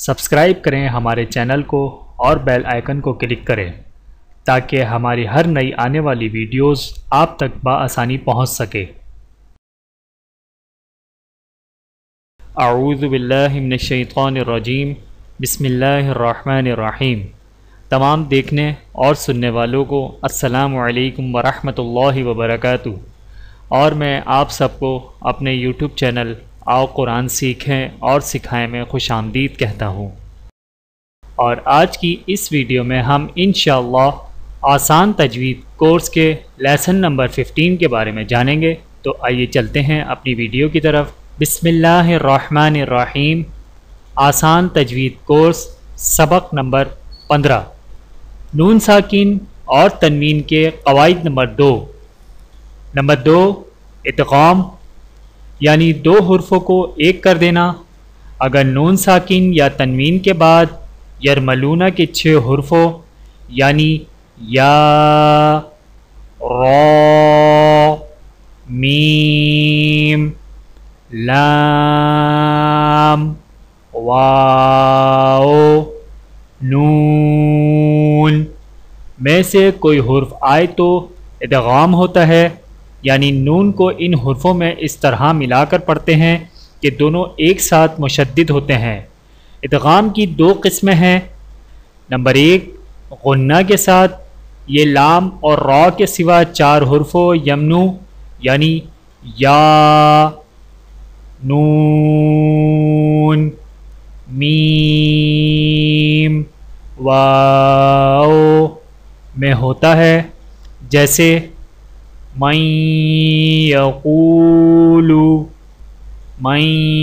Subscribe کریں ہمارے channel کو اور بیل آئیکن کو کلک کریں تاکہ ہماری ہر نئی آنے والی ویڈیوز آپ تک بآسانی پہنچ سکے۔ اعوذ باللہ من الشیطان الرجیم، بسم اللہ الرحمن الرحیم۔ تمام دیکھنے اور سننے والوں کو السلام علیکم ورحمۃ اللہ وبرکاتہ، اور میں آپ سب کو اپنے یوٹیوب چینل آؤ قرآن سیکھیں اور سکھائیں میں خوش آمدید کہتا ہوں۔ اور آج کی اس ویڈیو میں ہم انشاءاللہ آسان تجوید کورس کے لیسن نمبر 15 کے بارے میں جانیں گے۔ تو آئیے چلتے ہیں اپنی ویڈیو کی طرف۔ بسم اللہ الرحمن الرحیم۔ آسان تجوید کورس سبق نمبر 15، نون ساکن اور تنوین کے قواعد نمبر 2۔ نمبر 2، ادغام، یعنی دو حرفوں کو ایک کر دینا۔ اگر نون ساکن یا تنوین کے بعد یرملونہ کے 6 حرفوں یعنی یا، را، میم، لام، واو، نون میں سے کوئی حرف آئے تو ادغام ہوتا ہے، یعنی نون کو ان حرفوں میں اس طرح ملا کر پڑھتے ہیں کہ دونوں ایک ساتھ مشدد ہوتے ہیں۔ ادغام کی 2 قسمیں ہیں۔ نمبر 1، غنہ کے ساتھ، یہ لام اور را کے سوا 4 حرفوں یمنو یعنی یا، نون، میم، واو میں ہوتا ہے، جیسے من یقول، من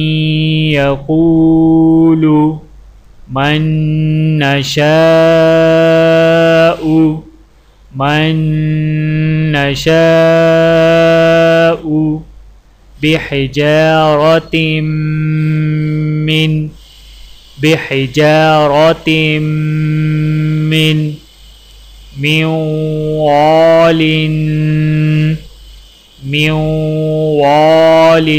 یقول، من نشاء، من نشاء، بحجارة من، بحجارة من وال، من وال۔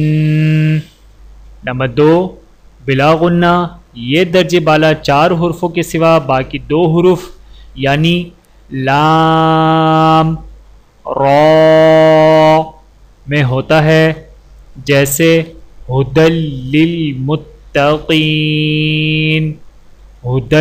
نمبر 2، بلا غنہ، یہ درجے بالا 4 حرفوں کے سوا باقی 2 حروف یعنی لام، را میں ہوتا ہے، جیسے ھدی للمتقین، ھدی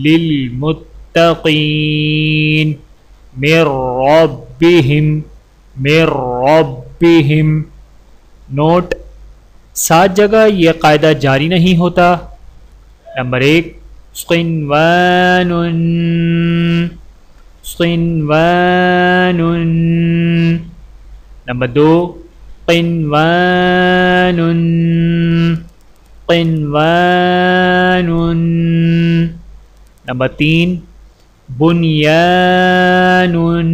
للمتقین، من ربہم، من ربہم۔ نوٹ، 7 جگہ یہ قاعدہ جاری نہیں ہوتا۔ نمبر 1، صنوان، صنوان۔ نمبر 2، قنوان، قنوان۔ نمبر 3، بنیان،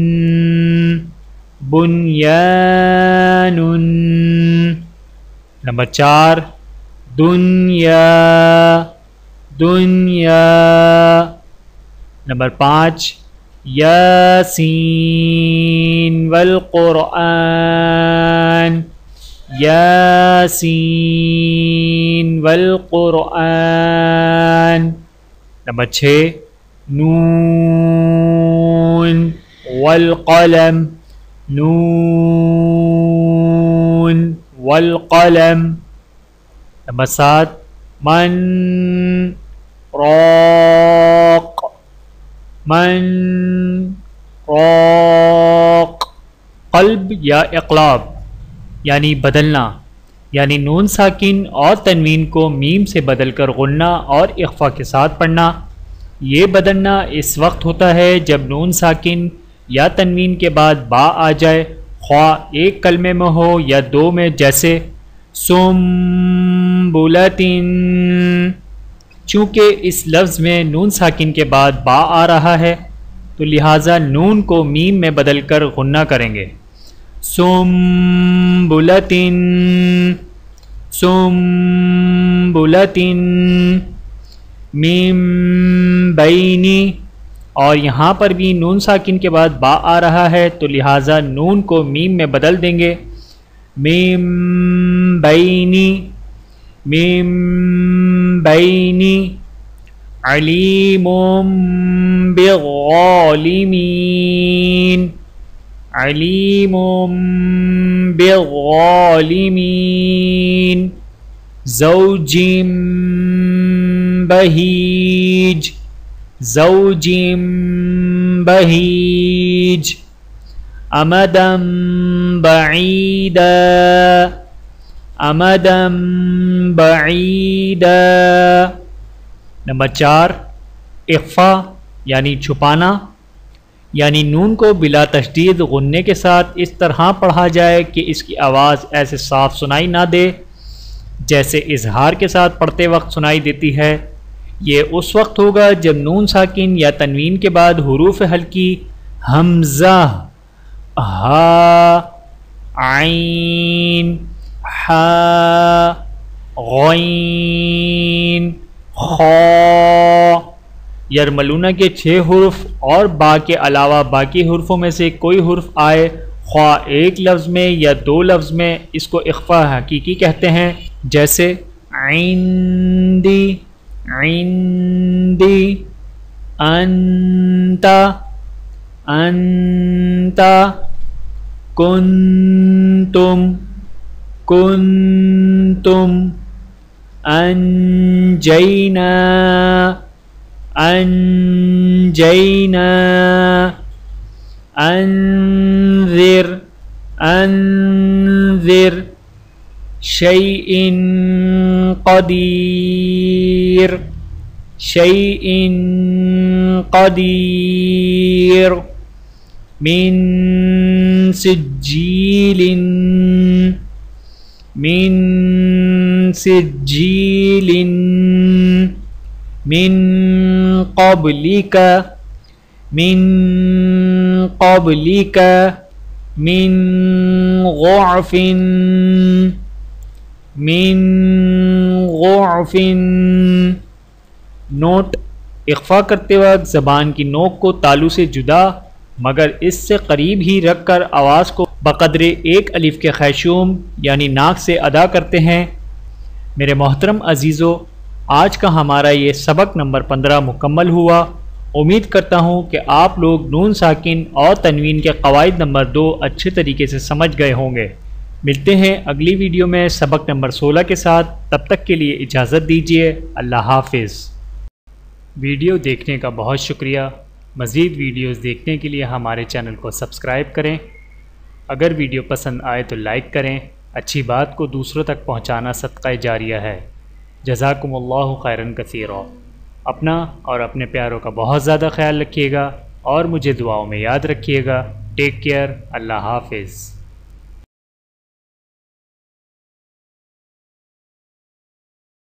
بنیان۔ نمبر 4، دنیا، دنیا۔ نمبر 5، یاسین والقرآن، یاسین والقرآن۔ نمبر 6، نون والقلم، نون والقلم۔ نمبر 7، من راق، من راق۔ قلب یا اقلاب یعنی بدلنا، یعنی نون ساکن اور تنوین کو میم سے بدل کر غنہ اور اخفا کے ساتھ پڑھنا۔ یہ بدلنا اس وقت ہوتا ہے جب نون ساکن یا تنوین کے بعد با آ جائے، خواہ ایک کلمے میں ہو یا 2 میں، جیسے سنبلۃ۔ چونکہ اس لفظ میں نون ساکن کے بعد با آ رہا ہے تو لہٰذا نون کو میم میں بدل کر غنہ کریں گے۔ سنبلۃ، سنبلۃ، من بین، اور یہاں پر بھی نون ساکن کے بعد با آ رہا ہے تو لہٰذا نون کو میم میں بدل دیں گے۔ من بین، من بینی علیم بالظالمین علیم بالظالمین زوج بہیج زوج بہیج امدا بعیدا امدا بعیدا۔ نمبر 4 اخفا یعنی چھپانا، یعنی نون کو بلا تشدید غنّے کے ساتھ اس طرح پڑھا جائے کہ اس کی آواز ایسے صاف سنائی نہ دے جیسے اظہار کے ساتھ پڑھتے وقت سنائی دیتی ہے۔ یہ اس وقت ہوگا جب نون ساکن یا تنوین کے بعد حروف ہلکی حمزہ، ہا، عین، حا، غین، خا، یرملونہ کے 6 حروف اور با کے علاوہ باقی حروفوں میں سے کوئی حرف آئے، خواہ ایک لفظ میں یا 2 لفظ میں، اس کو اخفا حقیقی کہتے ہیں، جیسے عندی، عندی، انت، انت، کنتم، کنتم، انجینا، انجینا، انذر، انذر، شیء قدیر، شیء قدیر، من سجیل، من سجیل، من قبلک، من قبلک، من ضعف، من ضعف۔ نوٹ: اخفا کرتے وقت زبان کی نوک کو تالو سے جدا مگر اس سے قریب ہی رکھ کر آواز کو بقدر 1 الف کے خیشوم یعنی ناک سے ادا کرتے ہیں۔ میرے محترم عزیزو، آج کا ہمارا یہ سبق نمبر 15 مکمل ہوا۔ امید کرتا ہوں کہ آپ لوگ نون ساکن اور تنوین کے قواعد نمبر 2 اچھے طریقے سے سمجھ گئے ہوں گے۔ ملتے ہیں اگلی ویڈیو میں سبق نمبر 16 کے ساتھ، تب تک کے لیے اجازت دیجیے، اللہ حافظ۔ ویڈیو دیکھنے کا بہت شکریہ۔ مزید ویڈیوز دیکھنے کے لیے ہمارے چینل کو سبسکرائب کریں۔ اگر ویڈیو پسند آئے تو لائک کریں، اچھی بات کو دوسروں تک پہنچانا صدقہ جاریہ ہے۔ جزاکم اللہ خیرا کثیرا۔ اپنا اور اپنے پیاروں کا بہت زیادہ خیال رکھیے گا اور مجھے دعاؤں میں یاد رکھیے گا۔ ٹیک کیئر، اللہ حافظ۔